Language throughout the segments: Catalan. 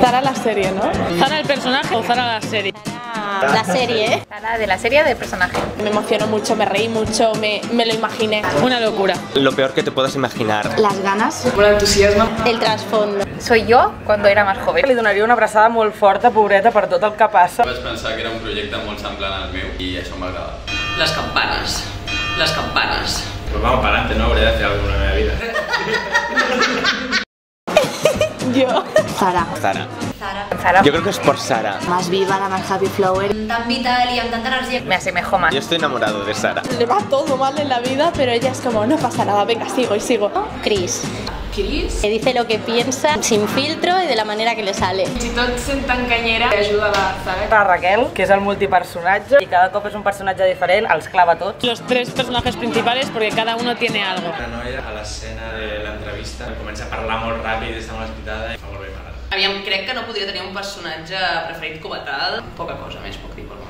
Zara la serie, ¿no? ¿Zara el personaje o Zara la serie? La serie, ¿eh? Zara de la serie del personaje. Me emocionó mucho, me reí mucho, me lo imaginé. Una locura. Lo peor que te puedas imaginar. Las ganas. Un entusiasme. El trasfondo. Soy yo cuando era más joven. Li donaria una abraçada molt forta, pobreta, per tot el que passa. Vaig pensar que era un projecte molt semblant al meu i això m'agrada. Las campanas. Las campanas. Pues vamos para adelante, ¿no? Habré de hacer algo en mi vida. Yo. Zara. Zara. Zara Yo creo que es por Sara. Más viva, la más happy flower. Tan vital y amb tanta energía. me asemejo más. Yo estoy enamorado de Sara. Le va todo mal en la vida, pero ella es como, no pasa nada, venga, sigo y sigo. Chris. Chris. Que dice lo que piensa sin filtro y de la manera que le sale. Si tot sent tan canyera, ajuda a la Zara. La Raquel, que és el multipersonatge, i cada cop és un personatge diferent, els clava tots. Los tres personajes principales porque cada uno tiene algo. La noia a l'escena de l'entrevista comença a parlar molt ràpid, està molt excitada i fa molt bé m'agrada. Aviam, crec que no podria tenir un personatge preferit com a tal. Poca cosa més puc dir pel moment.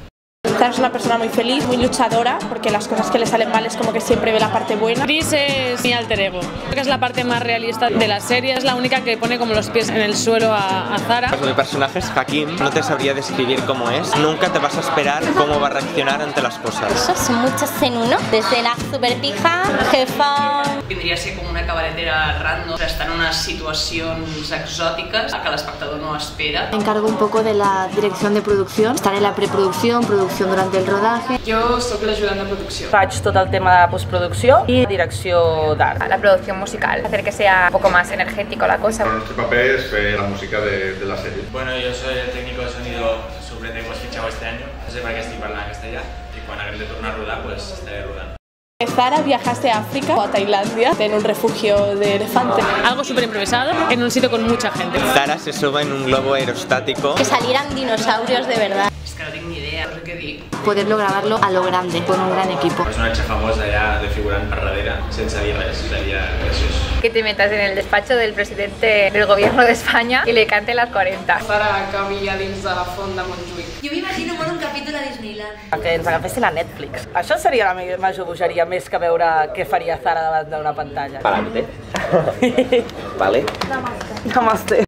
Zara es una persona muy feliz, muy luchadora, porque las cosas que le salen mal es como que siempre ve la parte buena. Chris es mi alter ego. Creo que es la parte más realista de la serie. Es la única que pone como los pies en el suelo a Zara. Mi personaje es Hakim. No te sabría describir cómo es. Nunca te vas a esperar cómo va a reaccionar ante las cosas. Eso son muchos en uno. Desde la super pija, jefa. Vindria a ser com una cabaretera random, està en unes situacions exòtiques que l'espectador no espera. Me encargo un poco de la dirección de producción. Estaré en la preproducción, producción durante el rodaje. Jo sóc l'ajudant de producció. Faig tot el tema de postproducció i direcció d'art. La producción musical, hacer que sea un poco más energético la cosa. Nuestro papel es la música de la serie. Bueno, yo soy el técnico de sonido sorpresa que hemos fichado este año. No sé per què estic parlant en castellà. I quan haguem de tornar a rodar, pues estaré rodant. Zara viajase a África o a Tailandia en un refugio de elefante. Algo súper improvisado en un sitio con mucha gente. Zara se sube en un globo aerostático. Que salieran dinosaurios de verdad. És que no tinc ni idea, no sé què dir. Poderlo grabarlo a lo grande, con un gran equipo. Personatge famós allà de figurant per darrere, sense dir res, seria graciós. Que te metas en el despacho del presidente del gobierno de España y le cante las 40. Zara acabi a dins de la font de Montjuïc. Jo m'imagino molt un capítol a Disneyland. Que ens agafessin a Netflix. Això seria la major bogeria més que veure què faria Zara davant d'una pantalla. Pa'lante. Vale. Namaste.